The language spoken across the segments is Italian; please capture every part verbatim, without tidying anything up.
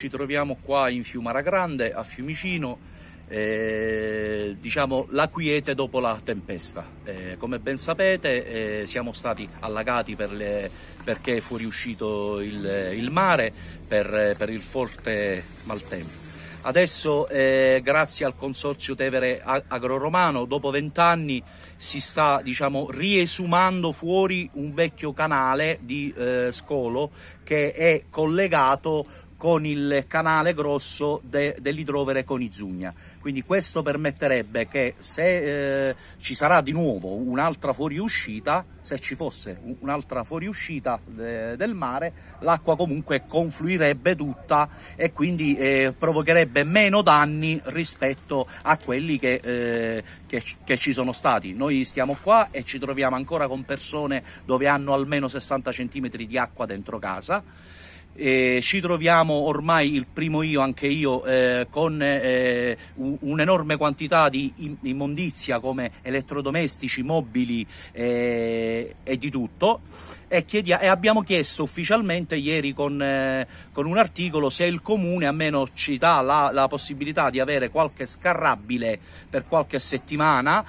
ci troviamo qua in Fiumara Grande, a Fiumicino, eh, diciamo la quiete dopo la tempesta. Eh, come ben sapete eh, siamo stati allagati per le, perché è fuoriuscito il, il mare per, per il forte maltempo. Adesso eh, grazie al Consorzio Tevere Agroromano, dopo vent'anni si sta, diciamo, riesumando fuori un vecchio canale di eh, scolo che è collegato con il canale grosso de, dell'idrovere Conizugna. Quindi questo permetterebbe che se eh, ci sarà di nuovo un'altra fuoriuscita, se ci fosse un'altra fuoriuscita de, del mare, l'acqua comunque confluirebbe tutta e quindi eh, provocherebbe meno danni rispetto a quelli che, eh, che, che ci sono stati. Noi stiamo qua e ci troviamo ancora con persone dove hanno almeno sessanta centimetri di acqua dentro casa. E ci troviamo ormai, il primo io, anche io, eh, con eh, un'enorme quantità di immondizia come elettrodomestici, mobili eh, e di tutto, e, chiediamo, e abbiamo chiesto ufficialmente ieri con, eh, con un articolo se il comune almeno ci dà la, la possibilità di avere qualche scarrabile per qualche settimana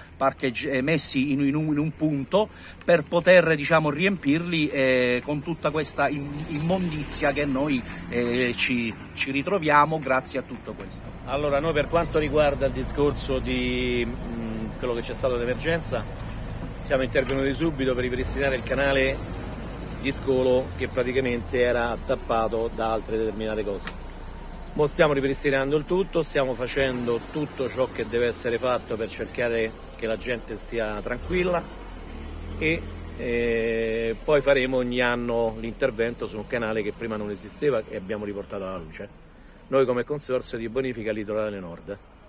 messi in, in, un, in un punto per poter, diciamo, riempirli eh, con tutta questa immondizia che noi eh, ci, ci ritroviamo grazie a tutto questo. Allora, noi per quanto riguarda il discorso di mh, quello che c'è stato d'emergenza, siamo intervenuti subito per ripristinare il canale di scolo che praticamente era tappato da altre determinate cose. Ora stiamo ripristinando il tutto, stiamo facendo tutto ciò che deve essere fatto per cercare che la gente sia tranquilla e eh, poi faremo ogni anno l'intervento su un canale che prima non esisteva e abbiamo riportato alla luce, noi come Consorzio di Bonifica Litorale Nord.